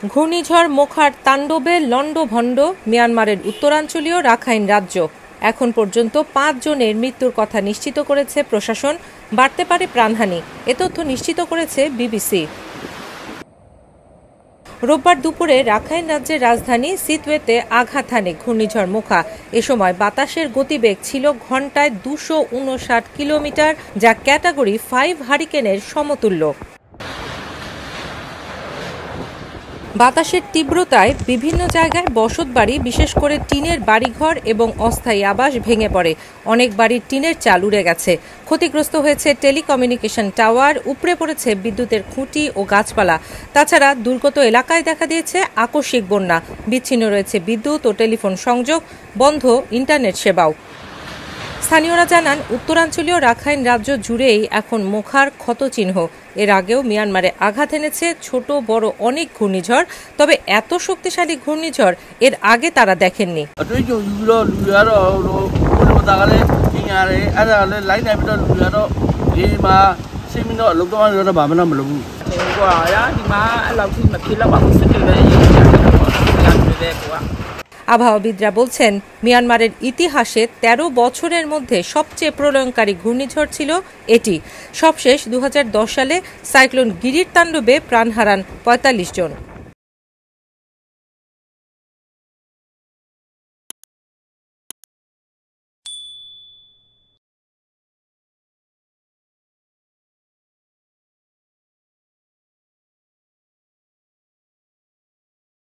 ঘূর্ণিঝড় মোখার তাণ্ডবে লণ্ডভণ্ড মিয়ানমারের উত্তরাঞ্চলীয় রাখাইন রাজ্য। এখন পর্যন্ত ৫ জনের মৃত্যুর কথা নিশ্চিত করেছে প্রশাসন। বাড়তে পারে প্রাণহানি, এ তথ্য নিশ্চিত করেছে বিবিসি। রোববার দুপুরে রাখাইন রাজ্যের রাজধানী সিতওয়েতে আঘাত হানে ঘূর্ণিঝড় মোখা। এ সময় বাতাসের গতিবেগ ছিল ঘণ্টায় ২৫৯ কিলোমিটার, যা ক্যাটাগরি 5 হারিকেনের সমতুল্য। বাতাসের তীব্রতায় বিভিন্ন জায়গায় বসতবাড়ি, বিশেষ করে টিনের বাড়িঘর এবং অস্থায়ী আবাস ভেঙে পড়ে। অনেক বাড়ির টিনের চাল উড়ে গেছে। ক্ষতিগ্রস্ত হয়েছে টেলিকমিউনিকেশন টাওয়ার, উপড়ে পড়েছে বিদ্যুতের খুঁটি ও গাছপালা। তাছাড়া দুর্গত এলাকায় দেখা দিয়েছে আকস্মিক বন্যা। বিচ্ছিন্ন রয়েছে বিদ্যুৎ ও টেলিফোন সংযোগ, বন্ধ ইন্টারনেট সেবাও। স্থানীয়রা জানান, উত্তরাঞ্চলীয় রাখাইন রাজ্য জুড়েই এখন মোখার ক্ষতচিহ্ন। এর আগেও মিয়ানমারে আঘাত এনেছে ছোট বড় অনেক ঘূর্ণিঝড়, তবে এত শক্তিশালী ঘূর্ণিঝড় এর আগে তারা দেখেননি। আবহাওয়াবিদরা বলছেন, মিয়ানমারের ইতিহাসে ১৩ বছরের মধ্যে সবচেয়ে প্রলয়ঙ্কারী ঘূর্ণিঝড় ছিল এটি। সবশেষ ২০১০ সালে সাইক্লোন গিরির তাণ্ডবে প্রাণ হারান ৪৫ জন।